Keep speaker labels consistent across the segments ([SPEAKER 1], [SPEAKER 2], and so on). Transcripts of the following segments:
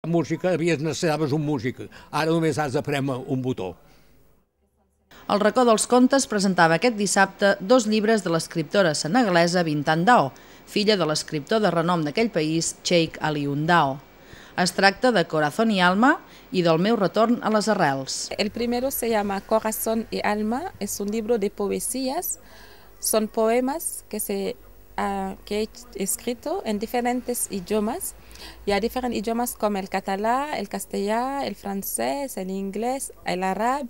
[SPEAKER 1] Música, necessitaves un músic, ara només has de prémer un botó.
[SPEAKER 2] El Racó dels Contes presentava aquest dissabte 2 llibres de l'escriptora senegalesa Bintan Dao, filla de l'escriptor de renom d'aquell país, Cheikh Alioune Dao. Es tracta de Corazón y Alma y del meu retorn a les arrels.
[SPEAKER 3] El primero se llama Corazón y Alma, es un libro de poesías, son poemas que he escrito en diferentes idiomas. Y hay diferentes idiomas como el catalán, el castellano, el francés, el inglés, el árabe.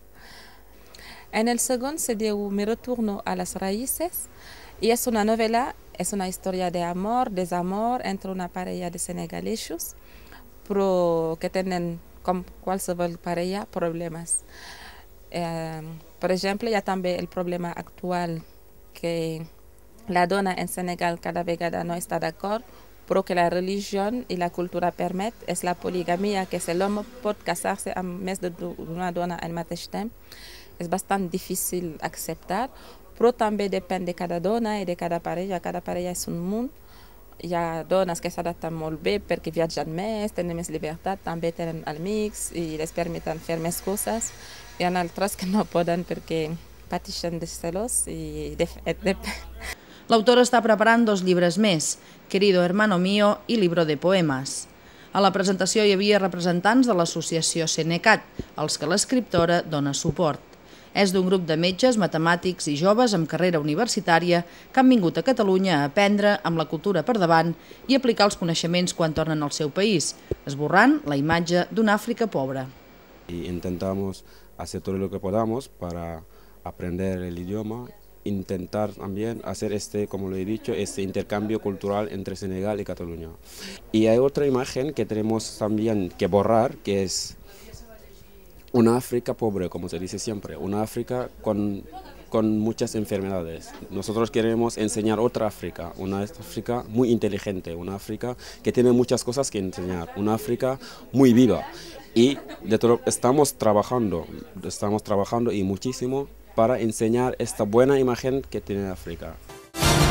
[SPEAKER 3] En el segundo se dio Mi retorno a las raíces y es una novela, es una historia de amor, desamor entre una pareja de senegaleses pero que tienen, como cualquier pareja, problemas. Por ejemplo, ya también el problema actual que la dona en Senegal cada vez no está de acuerdo, pero que la religión y la cultura permiten, es la poligamia, que el hombre puede casarse a más de una dona al mismo tiempo. Es bastante difícil aceptar, pero también depende de cada dona y de cada pareja es un mundo. Hi ha dones que s'adapten molt bé perquè viatgen més, tenen més llibertat, també tenen amics i les permeten fer més coses. Hi ha altres que no poden perquè pateixen de celos i
[SPEAKER 2] L'autora està preparant 2 llibres més, Querido hermano mío i Libro de poemes. A la presentació hi havia representants de l'associació Senecat, als que l'escriptora dona suport. És d'un grup de metges, matemàtics i joves amb carrera universitària que han vingut a Catalunya a aprendre amb la cultura per davant i aplicar els coneixements quan tornen al seu país, esborrant la imatge d'una Àfrica pobra.
[SPEAKER 4] Intentamos hacer todo lo que podamos para aprender el idioma, intentar también hacer como lo he dicho, este intercambio cultural entre Senegal y Cataluña. Y hay otra imagen que tenemos también que borrar, que es una África pobre, como se dice siempre, una África con muchas enfermedades. Nosotros queremos enseñar otra África, una África muy inteligente, una África que tiene muchas cosas que enseñar, una África muy viva. Y estamos trabajando y muchísimo para enseñar esta buena imagen que tiene África.